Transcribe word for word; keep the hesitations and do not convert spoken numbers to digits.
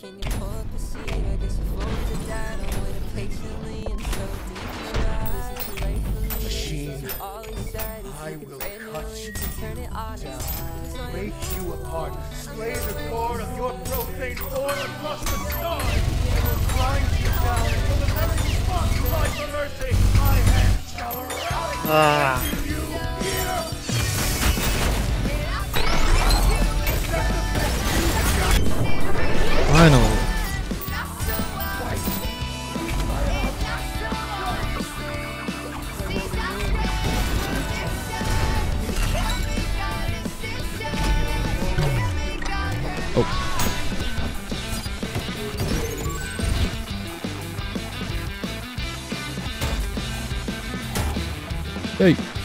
Machine, I will cut you down, break you apart, slay the core of your profane horn across the stars, and will grind you down until the very spot you lie for mercy. My hand shall rally Ah. you here. Finally. Oh. Hey.